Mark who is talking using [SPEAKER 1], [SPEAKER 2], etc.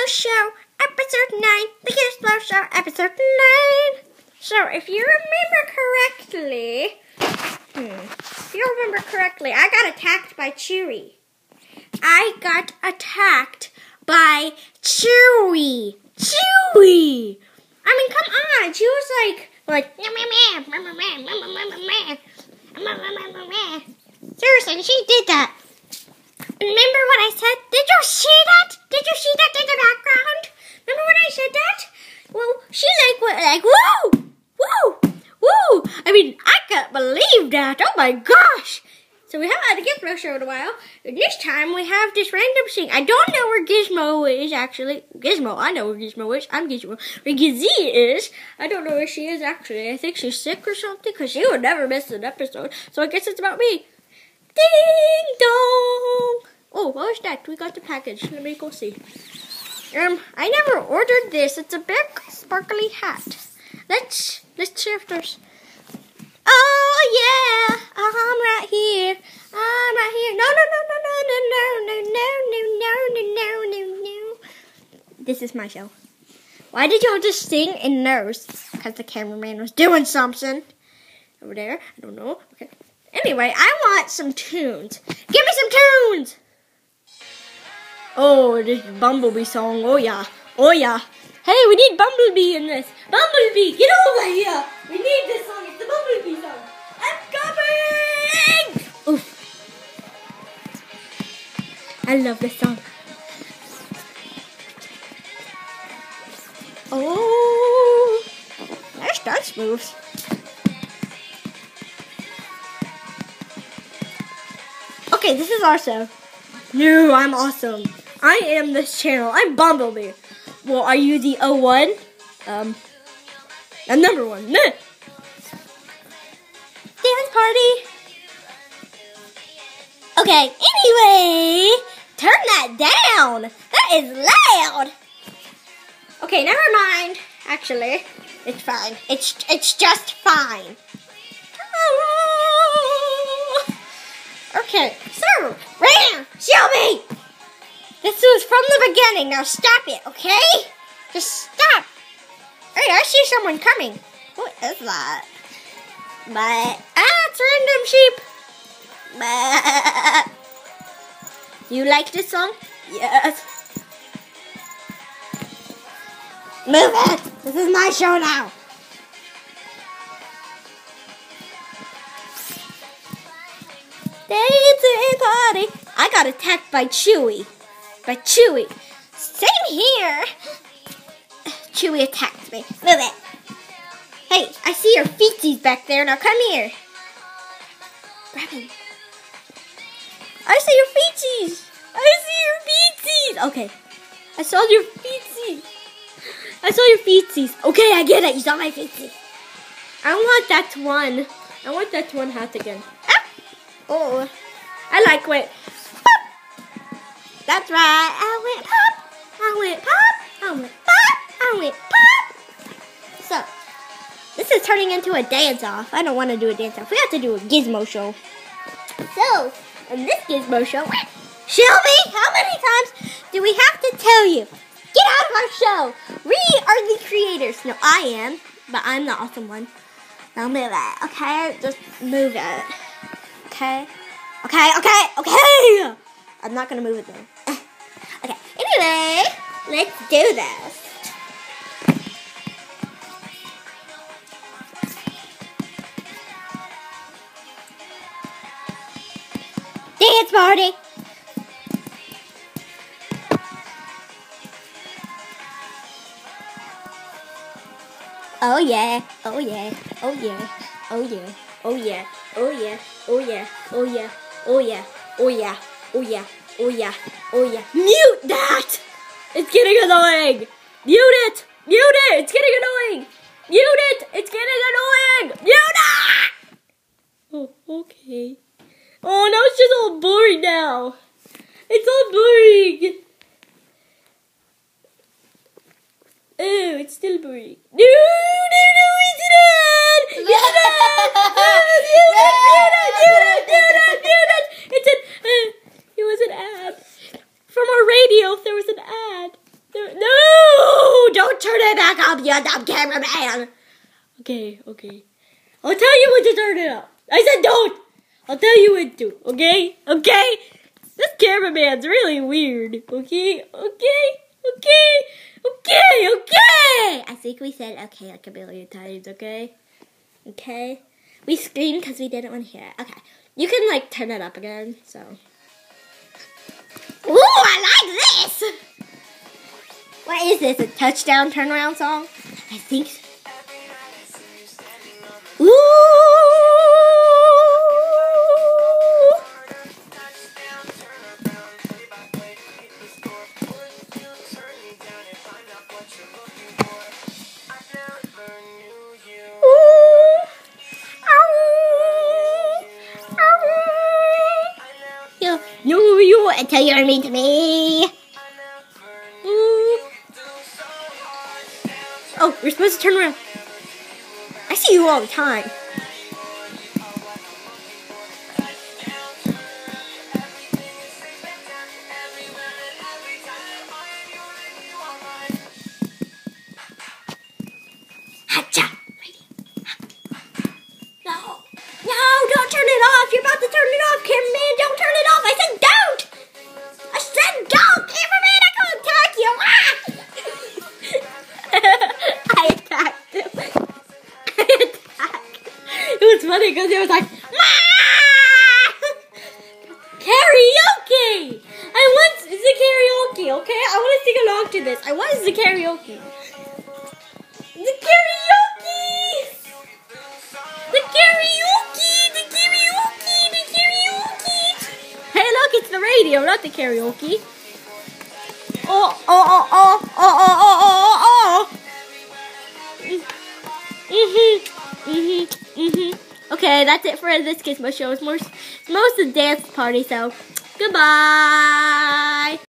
[SPEAKER 1] Show, episode 9. The Gizmo Show, episode 9. So, if you remember correctly, I got attacked by Chewy. Chewy! I mean, come on. She was like, seriously, she did that. Remember what I said? Did you see that? Did you see that in the background? Remember when I said that? Well, she went whoa! Whoa! Whoa! I mean, I can't believe that. Oh my gosh! So we haven't had a Gizmo show in a while. And this time we have this random thing. I don't know where Gizmo is, actually. Gizmo, I know where Gizmo is. I'm Gizmo. Where Gizzy is, I don't know where she is, actually. I think she's sick or something, because she would never miss an episode. So I guess it's about me. Ding dong! Oh, what was that? We got the package. Let me go see. I never ordered this. It's a big sparkly hat. Let's see if there's. Oh yeah, I'm right here. I'm right here. No. This is my show. Why did y'all just sing in nose? Because the cameraman was doing something over there. I don't know. Okay. Anyway, I want some tunes. Give me some tunes! Oh, this Bumblebee song. Oh, yeah. Oh, yeah. Hey, we need Bumblebee in this. Bumblebee, get over here. We need this song. It's the Bumblebee song. I'm coming! Oof. I love this song. Oh, nice dance moves. Okay, this is awesome. No, I'm awesome. I am this channel. I'm Bumblebee. Well, are you the 01? I'm number 1. Meh. Dance party. Okay, anyway, turn that down. That is loud. Okay, never mind. Actually, it's fine. It's just fine. Okay, so, Ram, Shelby! This was from the beginning. Now stop it, okay? Just stop. Hey, I see someone coming. What is that? It's random sheep. You like this song? Yes. Move it. This is my show now. Dancing party. I got attacked by Chewy. Same here. Chewy attacked me. Move it. Hey, I see your feetsies back there. Now come here. Grab him. I see your feetsies. Okay. I saw your feetsies. Okay, I get it. You saw my feetsies. I want that one. I want that one hat again. Oh, I like it. Pop. That's right. I went pop. So, this is turning into a dance-off. I don't want to do a dance-off. We have to do a Gizmo show. So, in this Gizmo show, Shelby, how many times do we have to tell you? Get out of our show. We are the creators. No, I am, but I'm the awesome one. Now move it, okay? Just move it. Okay. I'm not gonna move it though. Okay. Anyway, let's do this. Dance party. Oh yeah. Mute that! It's getting annoying! Mute it! It's getting annoying! Mute it! Oh, okay. Oh, now it's just all boring now. It's all boring. Oh, it's still boring. No, it's not! It was an ad. From our radio, there was an ad. No, back up, you dumb cameraman.
[SPEAKER 2] Okay. I'll tell you when to turn it up. I said don't. I'll tell you when to. Okay. This cameraman's really weird. Okay.
[SPEAKER 1] I think we said okay like a million times, okay? We screamed because we didn't want to hear it. Okay. You can, like, turn it up again, so. Ooh, I like this! What is this, a touchdown turnaround song? I think so. Ooh! You until you're mean to me. Ooh. Oh, you're supposed to turn around. I see you all the time. Hacha. No, don't turn it off. You're about to turn it off, cameraman. Don't turn it off. I said don't. I said don't, cameraman. I can't attack you. I attacked him.
[SPEAKER 2] It was funny because it was like, karaoke! I want the karaoke, okay? I want to sing along to this. I want the karaoke. The karaoke! Hey, look, it's the radio, not the karaoke. Oh. Okay, that's it for this Gizmo show. It's most of the dance party, so goodbye.